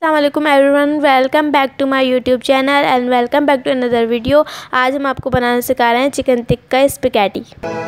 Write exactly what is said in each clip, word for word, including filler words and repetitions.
अस्सलाम वालेकुम everyone, welcome back to my YouTube channel and welcome back to another video. आज हम आपको बनाना सिखा रहे हैं चिकन टिक्का स्पैगेटी।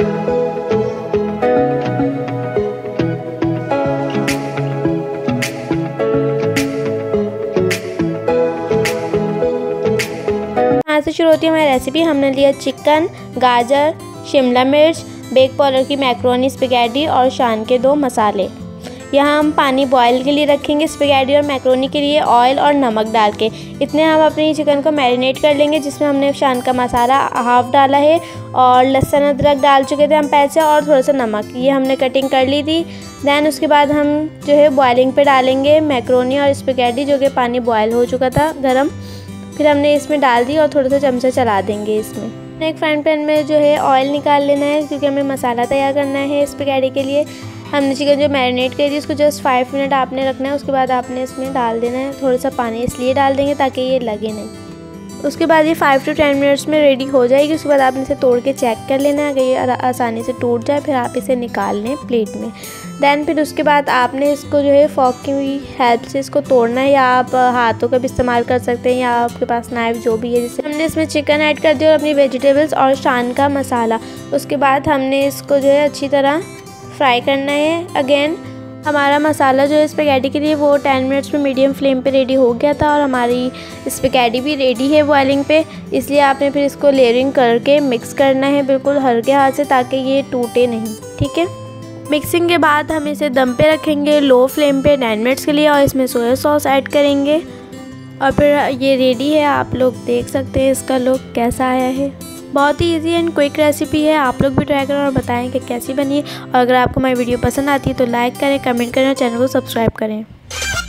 यहाँ से शुरू होती है हमारी रेसिपी। हमने लिया चिकन, गाजर, शिमला मिर्च, बेक पाउडर की मैक्रोनी स्पैगेटी और शान के दो मसाले। यहाँ हम पानी बॉयल के लिए रखेंगे स्पैगेटी और मैक्रोनी के लिए, ऑयल और नमक डाल के। इतने हम अपनी चिकन को मैरिनेट कर लेंगे, जिसमें हमने शान का मसाला हाफ़ डाला है और लहसुन अदरक डाल चुके थे हम पहले से, और थोड़ा सा नमक, ये हमने कटिंग कर ली थी। दैन उसके बाद हम जो है बॉयलिंग पे डालेंगे मैक्रोनी और स्पैगेटी, जो कि पानी बॉयल हो चुका था गर्म। फिर हमने इसमें डाल दी और थोड़ा सा चमचा चला देंगे इसमें। एक फ्राइंग पैन में जो है ऑयल निकाल लेना है, क्योंकि हमें मसाला तैयार करना है स्पैगेटी के लिए। हमने चिकन जो मैरिनेट करी थी उसको जस्ट फाइव मिनट आपने रखना है। उसके बाद आपने इसमें डाल देना है थोड़ा सा पानी, इसलिए डाल देंगे ताकि ये लगे नहीं। उसके बाद ये फाइव टू टेन मिनट्स में रेडी हो जाएगी। उसके बाद आपने इसे तोड़ के चेक कर लेना है, अगर ये आसानी से टूट जाए फिर आप इसे निकाल लें प्लेट में। दैन फिर उसके बाद आपने इसको जो है फॉर्क की हेल्प से इसको तोड़ना है, या आप हाथों का भी इस्तेमाल कर सकते हैं, या आपके पास नाइफ जो भी है। जैसे हमने इसमें चिकन ऐड कर दिया और अपनी वेजिटेबल्स और शान का मसाला। उसके बाद हमने इसको जो है अच्छी तरह फ्राई करना है। अगेन हमारा मसाला जो है स्पैगेटी के लिए वो टेन मिनट्स में मीडियम फ्लेम पे रेडी हो गया था, और हमारी स्पैगेटी भी रेडी है बॉइलिंग पे। इसलिए आपने फिर इसको लेयरिंग करके मिक्स करना है बिल्कुल हल्के हाथ से, ताकि ये टूटे नहीं। ठीक है, मिक्सिंग के बाद हम इसे दम पे रखेंगे लो फ्लेम पे टेन मिनट्स के लिए, और इसमें सोया सॉस ऐड करेंगे और फिर ये रेडी है। आप लोग देख सकते हैं इसका लुक कैसा आया है। बहुत ही इजी एंड क्विक रेसिपी है, आप लोग भी ट्राई करें और बताएं कि कैसी बनी है। और अगर आपको मेरी वीडियो पसंद आती है तो लाइक करें, कमेंट करें और चैनल को सब्सक्राइब करें।